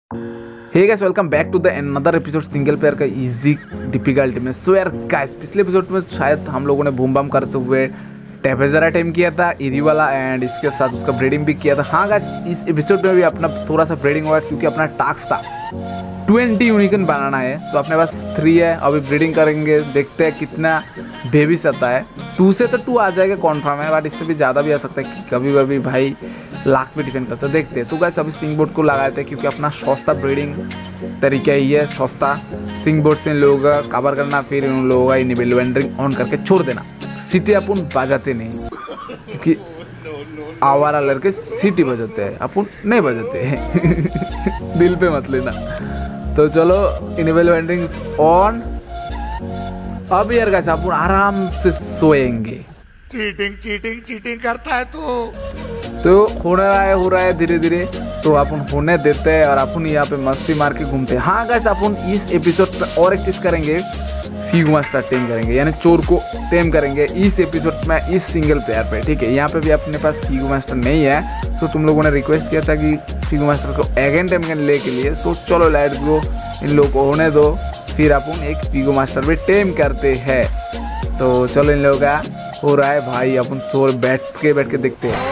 Hey guys, welcome back to the another episode single player का easy difficulty में। So यार guys, पिछले episode में शायद हम लोगों ने बूम बम करते हुए टेम्परेचर टाइम किया था इरी वाला, एंड इसके साथ उसका ब्रीडिंग भी किया था। हाँ गाइस, इस एपिसोड में भी अपना थोड़ा सा ब्रीडिंग हुआ क्योंकि अपना टास्क था 20 यूनिकॉर्न बनाना है। तो अपने पास 3 है, अभी ब्रीडिंग करेंगे, देखते हैं कितना बेबीज आता है। 2 से तो 2 आ जाएगा कॉन्फर्म है, बट इससे भी ज़्यादा भी आ सकता है, कभी कभी भाई लाख पे डिपेंड करता है। देखते हैं। तो गाइस अभी सिंग बोर्ड को लगाए थे क्योंकि अपना सस्ता ब्रीडिंग तरीका ही है, सस्ता सिंग बोर्ड से इन लोगों का कवर करना, फिर उन लोगों का इनेबल वेंडरिंग ऑन करके छोड़ देना। सिटी अपन बजाते नहीं क्योंकि आवारा लड़के सिटी बजाते हैं, अपन नहीं बजाते हैं दिल पे मत लेना। तो चलो इनेबल वेंडरिंग ऑन। अब यार गाइस अपन आराम से सोएंगे। चीटिंग करता है तो हो रहा है धीरे धीरे, तो अपन होने देते हैं और अपन यहाँ पे मस्ती मार के घूमते हैं। हाँ गाइस, अपन इस एपिसोड पे और एक चीज करेंगे, पीगोमास्टर टेम करेंगे, यानी चोर को टेम करेंगे इस एपिसोड में, इस सिंगल प्लेयर पे। ठीक है, यहाँ पे भी अपने पास पीगोमास्टर नहीं है, तो तुम लोगों ने रिक्वेस्ट किया था कि पीगोमास्टर को अगेन टेम ले के लिए। सो चलो लेट्स गो, इन लोगों को होने दो, फिर अपन एक पीगोमास्टर भी टेम करते हैं। तो चलो इन लोगों का हो रहा है भाई, अपन चोर बैठ के देखते हैं।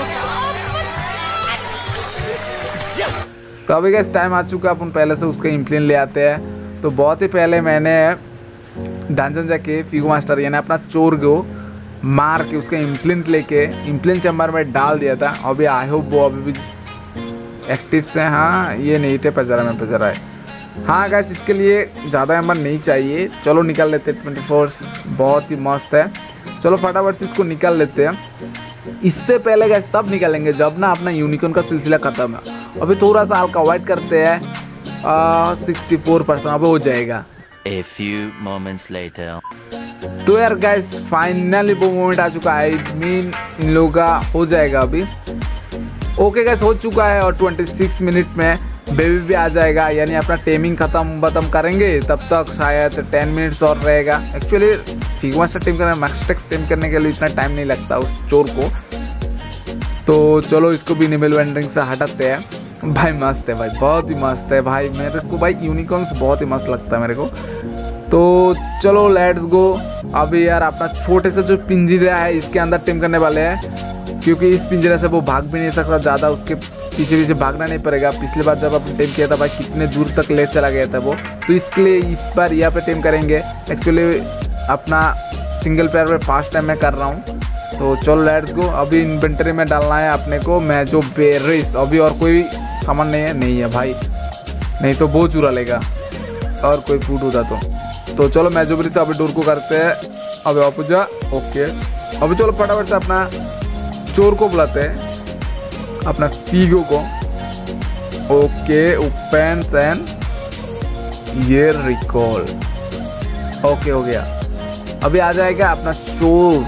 तो अभी गाइस टाइम आ चुका, अपन पहले से उसका इम्प्लिन ले आते हैं। तो बहुत ही पहले मैंने डंजन जाके पीगोमास्टर यानी अपना चोर को मार के उसका इम्प्लिंट लेके इम्प्लिंट चैम्बर में डाल दिया था। अभी आई होप वो अभी भी एक्टिव से। हाँ ये नहीं थे पजरा में पजरा है। हाँ गाइस, इसके लिए ज़्यादा एम्बर नहीं चाहिए, चलो निकाल लेते हैं। 24 बहुत ही मस्त है। चलो फटाफट से इसको निकाल लेते हैं। इससे पहले गाइस तब निकालेंगे जब ना अपना यूनिकॉर्न का सिलसिला खत्म है। अभी थोड़ा सा हल्का वाइट करते हैं, 64% अब हो जाएगा। A few moments later. तो यार गाइस फाइनली वो मोमेंट आ चुका है, I mean इन लोगों का हो जाएगा अभी। ओके गाइस, हो चुका है और 26 मिनट में बेबी भी आ जाएगा, यानी अपना टेमिंग खत्म करेंगे। तब तक शायद 10 मिनट्स और रहेगा। एक्चुअली पीगोमास्टर टेम करने, मैक्सटेक्स टेम करने के लिए इतना टाइम नहीं लगता उस चोर को। तो चलो इसको भी इनेबल वेंडरिंग से हटाते हैं। भाई मस्त है भाई, बहुत ही मस्त है भाई, मेरे को भाई यूनिकॉर्न्स बहुत ही मस्त लगता है मेरे को। तो चलो लेट्स गो। अभी यार अपना छोटे से जो पिंजरा है इसके अंदर टेम करने वाले हैं, क्योंकि इस पिंजरे से वो भाग भी नहीं सकता ज़्यादा, उसके पीछे भागना नहीं पड़ेगा। पिछली बार जब अपन टेम किया था भाई कितने दूर तक ले चला गया था वो, तो इसके लिए इस बार यहाँ पे टेम करेंगे। एक्चुअली अपना सिंगल प्लेयर में फर्स्ट टाइम मैं कर रहा हूँ। तो चलो लेट्स गो। अभी इन्वेंटरी में डालना है अपने को मैं जो बेरिस, अभी और कोई सामान नहीं है भाई, नहीं तो वो चुरा लेगा और कोई फूड होता तो चलो मैं जो भी से अभी डोर को करते हैं। अभी आप जा ओके। अभी चलो फटाफट से अपना चोर को बुलाते हैं, अपना पीगो को। ओके ओपन एंड ये रिकॉल। ओके हो गया, अभी आ जाएगा अपना चोर।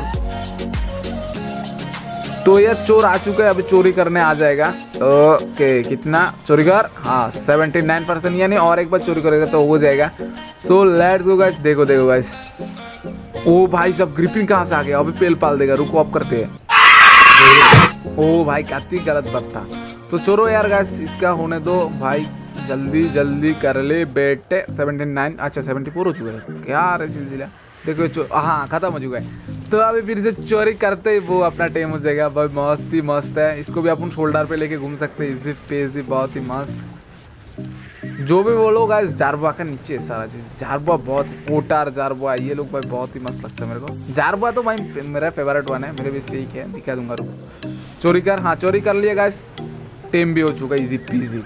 तो ये चोर आ चुका है, अभी चोरी करने आ जाएगा। ओके कितना चोरी कर, हाँ 79%, यानी और एक बार चोरी करेगा तो हो जाएगा। So let's go guys. देखो गाइस, ओ भाई सब ग्रिपिंग कहाँ से आ गया, अभी पेल पाल देगा, रुको अब करते हैं। ओ भाई काफी गलत बात था। तो चोरो यार गाइस इसका होने दो भाई, जल्दी कर ले बेटे। 79, अच्छा 74 हो चुका है क्या रे सिलसिला। देखो हाँ खत्म हो चुका है। तो अभी फिर से चोरी करते ही वो अपना टेम हो जाएगा भाई। मस्त ही मस्त है, इसको भी अपन शोल्डर पे लेके घूम सकते हैं, इजी पेजी, बहुत ही मस्त। जो भी बोलो गाइस, जारबुआ का नीचे है सारा चीज। जारबुआ बहुत कोटार जारबुआ, ये लोग भाई बहुत ही मस्त लगता है मेरे को। जारबुआ तो भाई मेरा फेवरेट वन है, मेरे भी इसलिए है, दिखा दूंगा रुको। चोरी कर, हाँ चोरी कर लिया गाइस, टेम भी हो चुका इजी पीजी।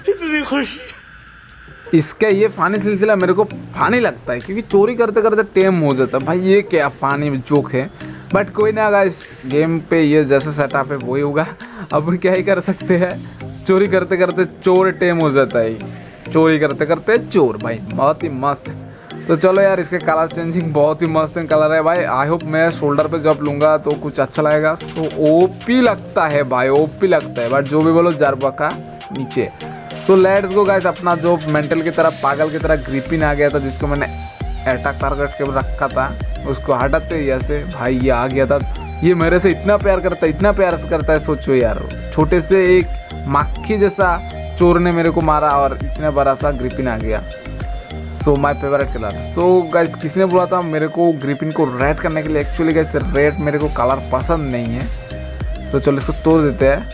इसका ये फानी सिलसिला मेरे को फानी लगता है क्योंकि चोरी करते करते टेम हो जाता है भाई। ये क्या फानी में जोक है, बट कोई ना गाइस, गेम पे ये जैसा सेटअप है वही होगा, अब क्या ही कर सकते हैं। चोरी करते करते चोर टेम हो जाता है, चोरी करते करते चोर भाई, बहुत ही मस्त है। तो चलो यार इसके कलर चेंजिंग बहुत ही मस्त कलर है भाई। आई होप मैं शोल्डर पे जब लूँगा तो कुछ अच्छा लगेगा। तो ओपी लगता है भाई, ओपी लगता है, बट जो भी बोलो जारबुआ का नीचे। So let's go guys. अपना जो मेंटल की तरह, पागल की तरह ग्रिपिन आ गया था, जिसको मैंने अटैक टारगेट के रखा था, उसको हटाते ही ऐसे भाई ये आ गया था। ये मेरे से इतना प्यार करता है, इतना प्यार करता है, सोचो यार। छोटे से एक मक्खी जैसा चोर ने मेरे को मारा और इतना बड़ा सा ग्रिपिन आ गया। So my favourite colour. So guys किसने बोला था मेरे को ग्रिपिन को रेड करने के लिए? एक्चुअली गाइस रेड मेरे को कलर पसंद नहीं है। तो चलो इसको तोड़ देते हैं।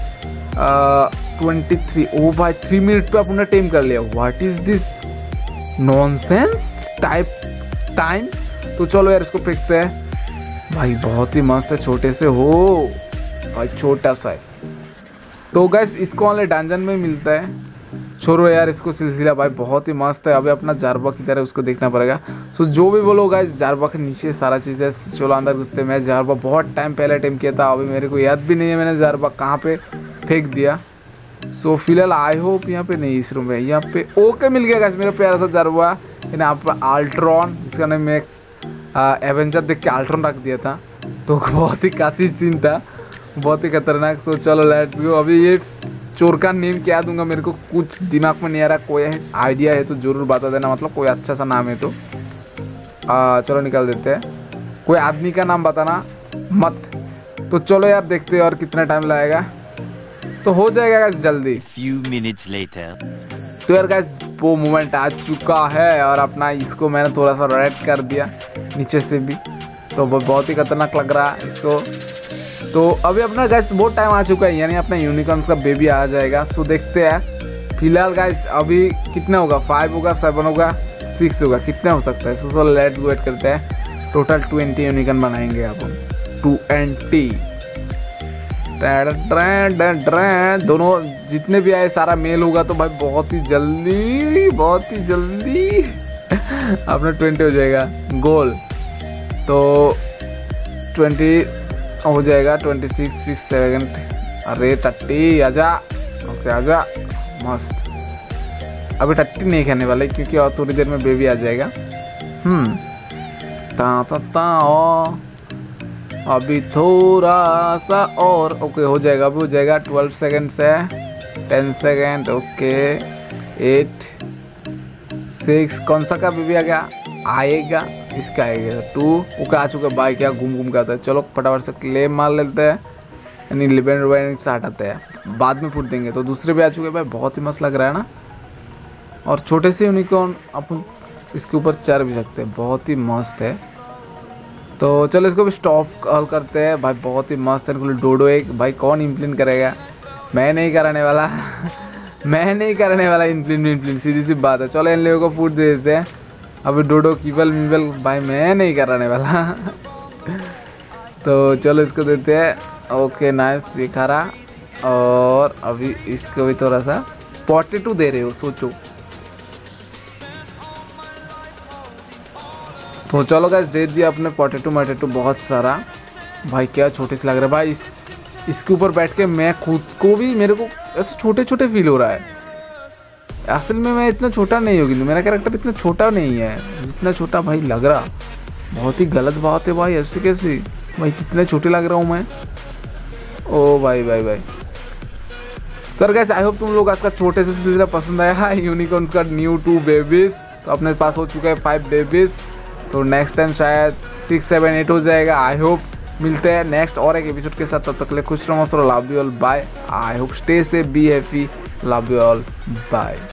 23। ओ भाई 3 मिनट पे अपने टेम कर लिया। What is this nonsense time. तो चलो यार इसको फेंकते हैं। भाई बहुत ही मस्त है, छोटे से हो भाई, छोटा सा है। तो गाइस इसको वाले डंजन में मिलता है। छोड़ो यार इसको सिलसिला, भाई बहुत ही मस्त है। अभी अपना जारबा किधर है उसको देखना पड़ेगा। सो जो भी बोलो गाइस, जारबा के नीचे सारा चीज़ है। चलो अंदर घुसते। मैं जारबा बहुत टाइम पहले टेम किया था, अभी मेरे को याद भी नहीं है मैंने जारबा कहाँ पे फेंक दिया। सो फिलहाल आई होप यहाँ पे नहीं, इस रूम में यहाँ पे। ओके मिल गया गाइस मेरा प्यारा सा जारबा। यहाँ पर अल्ट्रॉन, जिसका नाम मैं एवेंजर देख के अल्ट्रॉन रख दिया था, तो बहुत ही कातिल सीन था, बहुत ही खतरनाक। सो चलो लेट्स गो। अभी ये चोर का नेम क्या दूंगा मेरे को कुछ दिमाग में नहीं आ रहा। कोई आइडिया है तो ज़रूर बता देना, मतलब कोई अच्छा सा नाम है तो। चलो निकाल देते हैं। कोई आदमी का नाम बताना मत। तो चलो यार देखते हैं और कितना टाइम लगेगा। तो हो जाएगा गाइस जल्दी। Few minutes later. तो यार गाइस वो मोमेंट आ चुका है और अपना इसको मैंने थोड़ा सा रेड कर दिया नीचे से भी, तो वो बहुत ही खतरनाक लग रहा है इसको। तो अभी अपना गाइस बहुत टाइम आ चुका है, यानी अपना यूनिकॉर्न्स का बेबी आ जाएगा। सो देखते हैं फिलहाल गाइस अभी कितना होगा। 5 होगा, 7 होगा, 6 होगा, कितना हो सकता है। सो लेट्स वेट करते हैं। टोटल 20 यूनिकॉर्न बनाएंगे अपन। 20 दोनों जितने भी आए सारा मेल होगा तो भाई बहुत ही जल्दी अपना 20 हो जाएगा गोल। तो 20 हो जाएगा। 26 सेकंड। अरे 30 आजा। ओके आजा, मस्त। अभी 30 नहीं खाने वाले क्योंकि और थोड़ी देर में बेबी आ जाएगा। अभी थोड़ा सा और। ओके हो जाएगा, अभी हो जाएगा। 12 सेकंड से 10 सेकंड। ओके 8 6। कौन सा का बेबी आ गया? आएगा इसका आएगा 2। ओके आ चुका भाई, क्या घूम के आता है। चलो फटाफट से क्लेम मार लेते हैं, यानी लिबेंड से हटाते हैं, बाद में फूट देंगे। तो दूसरे भी आ चुके भाई, बहुत ही मस्त लग रहा है ना। और छोटे से यूनिकॉर्न अपन इसके ऊपर चढ़ भी सकते हैं, बहुत ही मस्त है। तो चलो इसको भी स्टॉप कॉल करते हैं भाई, बहुत ही मस्त है। डोडो एक भाई कौन इम्प्लिमेंट करेगा? मैं नहीं कराने वाला मैं नहीं करने वाला इम्प्लिमेंट, सीधी सी बात है। चलो इन लोगों को फूट दे देते हैं। अभी डोडो कीबल मीबल भाई मैं नहीं कराने वाला तो चलो इसको देते हैं। ओके नाइस, ये खा रहा। और अभी इसको भी थोड़ा सा पोटैटो दे रहे हो, सोचो। तो चलो गाइस दे दिया अपने पोटैटो बहुत सारा। भाई क्या छोटे से लग रहा है भाई। इसके ऊपर बैठ के मैं खुद को भी, मेरे को ऐसे छोटे छोटे फील हो रहा है। असल में मैं इतना छोटा नहीं होगी, मेरा कैरेक्टर इतना छोटा नहीं है जितना छोटा भाई लग रहा। बहुत ही गलत बात है भाई, ऐसे कैसे भाई, कितने छोटे लग रहा हूँ मैं। ओ भाई भाई भाई। सर गाइस आई होप तुम लोग आज का छोटे से सिलसिला पसंद आया। यूनिकॉर्न्स का न्यू 2 बेबीज, तो अपने पास हो चुका है 5 बेबीज। तो नेक्स्ट टाइम शायद 6 7 8 हो जाएगा। आई होप मिलते हैं नेक्स्ट और एक एपिसोड के साथ। तब तक के लिए खुश रहो, मस्त रहो। Love you all, bye. I hope stay safe, be happy, love you all, bye.